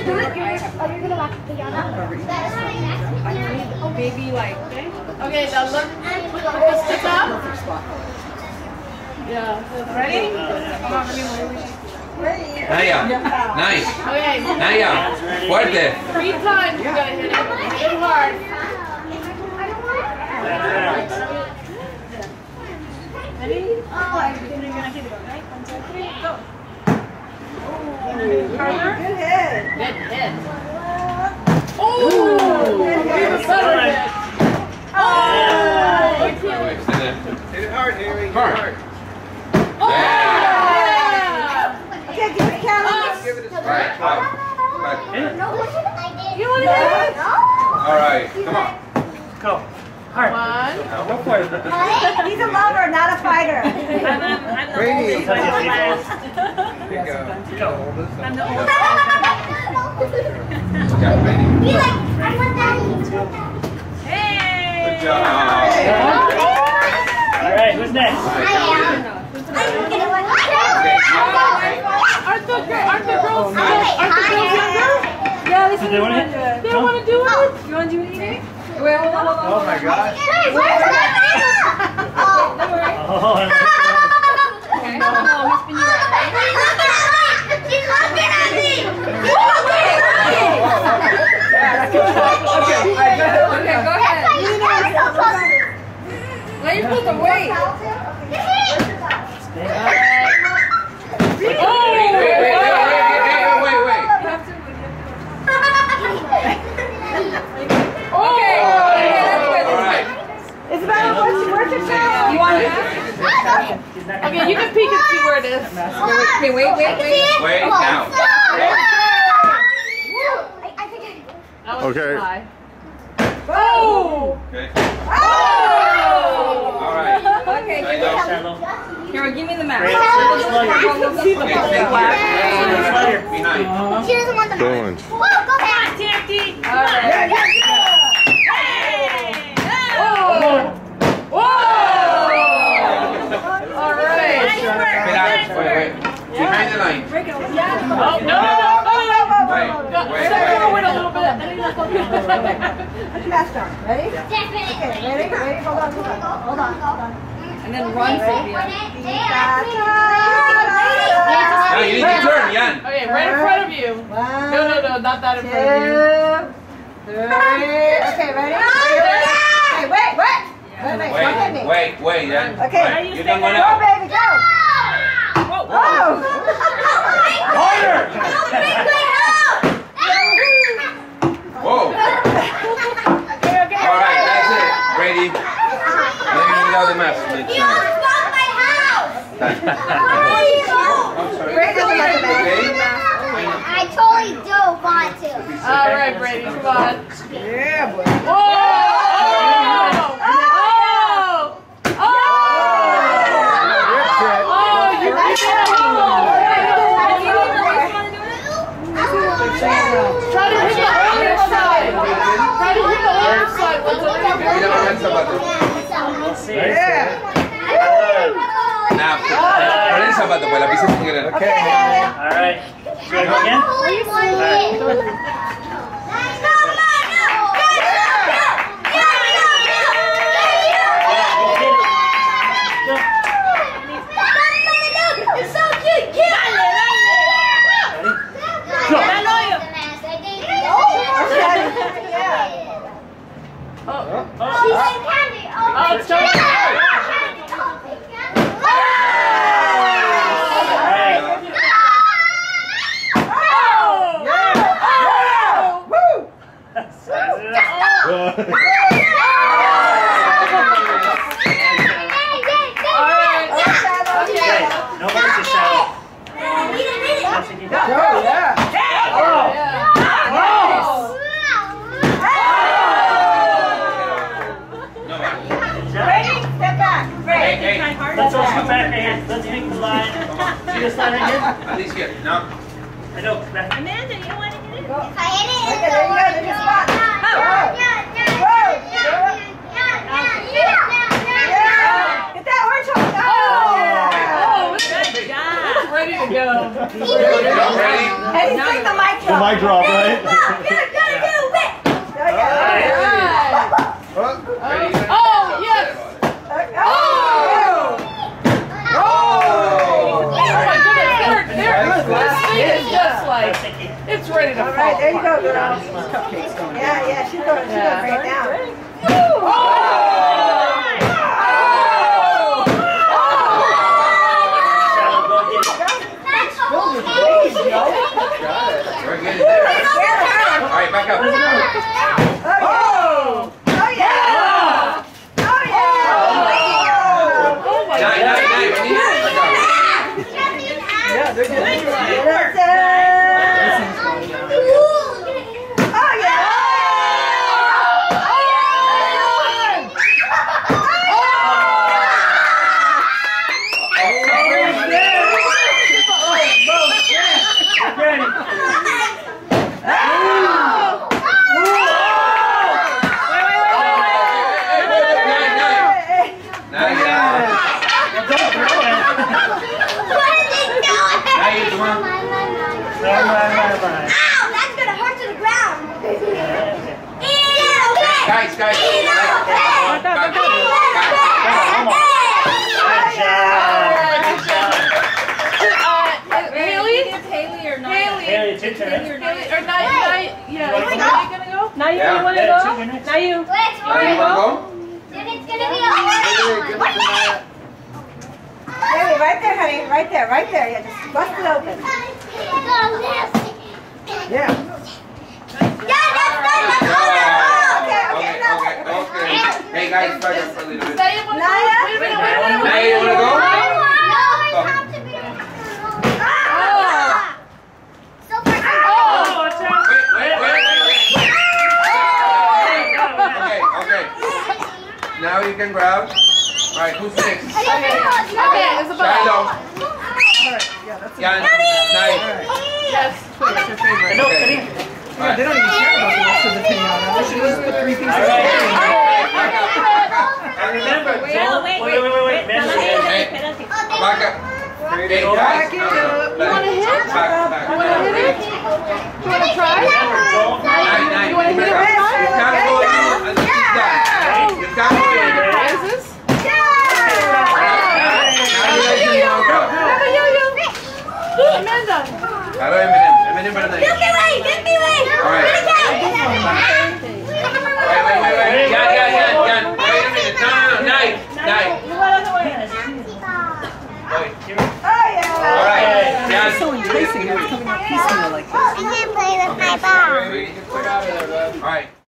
do it? Are you gonna watch the Yana? Maybe like. Okay, now look. Sit up. Yeah. Ready? Come on, Naya, nice. Okay. Naya, fuerte. 3 times you gotta hit it. Hit it hard. Ready? Oh, I think you're gonna hit it, right? 1, 2, 3, go. Harder. Good hit. Good hit. Oh! Good Better hit. Oh! Hit it hard, Harry. Hard. Oh! Yeah. Okay, give it a count. Give it a strike. You want to hit it? All right, come on. Go. Hard. 1. Go for it. He's a lover, not a fighter. Brady. Go. I'm the oldest. Yeah, Brady. Be like, I want that. Good job. All right, who's next? I am. I'm gonna watch Aren't the girls Hi. younger? Yeah, Do they want to hit? They don't want to do it? You want to do it either? Wait, hold on. Oh my gosh. Hey, where's my Oh, don't worry. Oh, Okay. No, he's been doing She's looking at me! Okay, go ahead. Now you're supposed to wait. Wait. Okay. All right. Isabella, where's your count? You want it? Okay, you can peek and see where it is. Okay, wait. Wait, now. That was Okay. high. Oh! Okay. Oh! All right. Okay, There you go. Shallow. here, give me the map. Okay, stay here. Behind. She doesn't want the Go on. Whoa, go back! All right. Whoa! All right. Wait. Behind the line. Oh, no. Wait. Wait a little bit. Put your mask on. Ready? Definitely. Okay, ready? Hold on. And then run, Sophia. Now you need to turn, Jan. Okay, right in front of you. One, No, not that in front of you. 2, 3. Okay, ready? Hey, wait. Don't hit me. Wait, Jan. Okay. Right, you can go Go, now. baby, go. Oh! Harder! Whoa. All right, that's it. Brady. Let me know the mess. You almost bought my house! I'm sorry. Brady doesn't like the mask. Okay. I totally do want to. All right, Brady, come on. Yeah, boy. Whoa! You did it! Try to hit the other side. Yeah. Nah, pon el zapato, pues la pista es muy grande. Okay. All right. Should I go again? It's so cute! She's like candy! Oh, it's so Nobody's a shallow. Let's all scoot back right here. Let's make the line. See this line right here? At least here. No. I know. Back. Amanda, you don't want to get it? Go. If I hit it, Okay, there you go. There's your spot. yeah. Get that orange one. Ready to to go. Y'all ready? Eddie, bring the mic The mic drop, right? Ready? Oh, yes. Oh! Oh my goodness, this thing is just like, it's ready to fall All right, there you go, apart. girl. Yeah, she's going right now. We're getting there. All right, back up. Oh yeah! Oh my Nine. goodness. Yeah, they're good. Guys. Haley or Naya? Haley, it's your turn. Haley or Naya? Yeah. You wanna Are go? you gonna go? Naya, Yeah. you wanna Yeah, go? two minutes. Naya, You wanna go? It's gonna be a hard one. Hey, right there, honey. Right there. Yeah, just bust it open. Yeah. Okay. Hey guys, back up for a little bit. Naya, wanna go? Naya? Wait a minute. Naya, you wanna go? Oh, watch out. Wait. Okay. Now you can grab. All right, who's next? Okay, Isabel. Shiloh. Yeah, that's Yan. Naya. Yes, what's your favorite? No, Okay. Penny. Yeah, they don't even care about the rest of the pinata. They should just put 3 pieces All of right. pinata. And remember, don't. Wait. Hey, back up. Hey, guys. Back it up. You wanna hit it? Back. You wanna hit it? You wanna try? Remember, don't. Nine. You wanna hit it You right now? can't go in and she's done. You can't go in. Prizes? Now you guys can go. Amanda. Hello, Eminem para Naya. All right. Wait. Yan. Wait a minute. No. Nine. Wait. Oh, yeah. All right. Yan. So enticing. It's coming out piecemeal like this. I can't play with my ball. All right.